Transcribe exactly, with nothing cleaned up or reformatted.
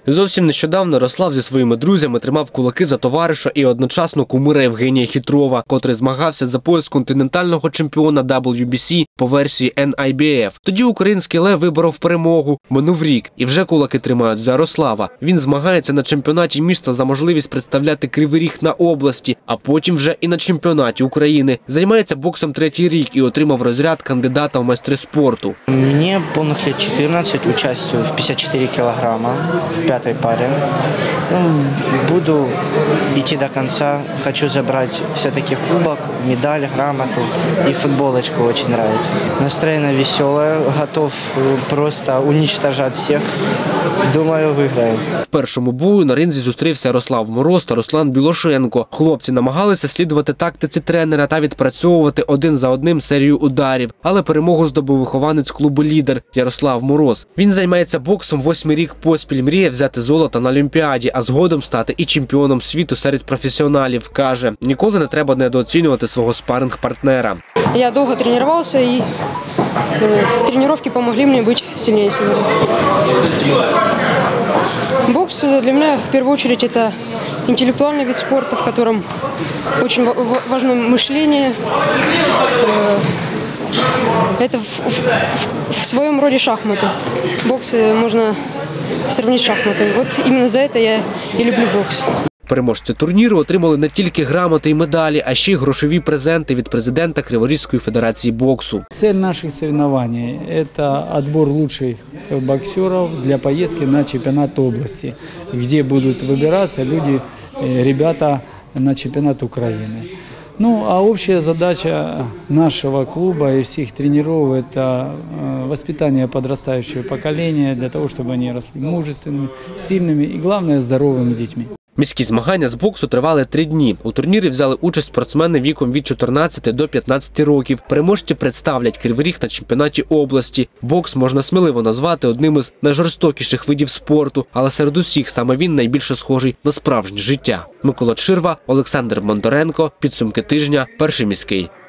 Зовсім нещодавно Ярослав зі своїми друзями тримав кулаки за товариша і одночасно кумира Євгенія Хитрова, котрий змагався за пояс континентального чемпіона дабл ю бі сі по версії ен ай бі еф. Тоді український лев виборов перемогу. Минув рік, і вже кулаки тримають за Ярослава. Він змагається на чемпіонаті міста за можливість представляти Кривий Ріг на області, а потім вже і на чемпіонаті України. Займається боксом третій рік і отримав розряд кандидата в майстри спорту. Мені повних лет чотирнадцять, участвую в пятьдесят четыре килограмма в пятой паре. Ну, буду идти до конца, хочу забрать все-таки кубок, медаль, грамоту и футболочку очень нравится. Настроение веселое, готов просто уничтожать всех. Думаю, виграю. В першому бою на ринзі зустрівся Ярослав Мороз та Руслан Білошенко. Хлопці намагалися слідувати тактиці тренера та відпрацьовувати один за одним серію ударів. Але перемогу здобув вихованець клубу «Лідер» Ярослав Мороз. Він займається боксом восьмий рік поспіль, мріє взяти золото на Олімпіаді, а згодом стати і чемпіоном світу серед професіоналів. Каже, ніколи не треба недооцінювати свого спаринг-партнера. Я довго тренувався і тренування допомогли мені бути сильнішим. Бокс для меня в первую очередь это интеллектуальный вид спорта, в котором очень важно мышление. Это в, в, в своем роде шахматы. Бокс можно сравнить с шахматами. Вот именно за это я и люблю бокс. Переможці турніру отримали не тільки грамоти і медалі, а ще й грошові презенти від президента Криворізької федерації боксу. Цель наших соревнований – это отбор лучших боксеров для поездки на чемпионат области, где будут выбираться люди, ребята на чемпионат Украины. Ну, а общая задача нашего клуба и всех тренеров – это воспитание подрастающего поколения, для того, чтобы они росли мужественными, сильными и, главное, здоровыми детьми. Міські змагання з боксу тривали три дні. У турнірі взяли участь спортсмени віком від чотирнадцяти до п'ятнадцяти років. Переможці представлять Кривий Ріг на чемпіонаті області. Бокс можна сміливо назвати одним із найжорстокіших видів спорту, але серед усіх саме він найбільше схожий на справжнє життя. Микола Чирва, Олександр Бондаренко. Підсумки тижня. Перший міський.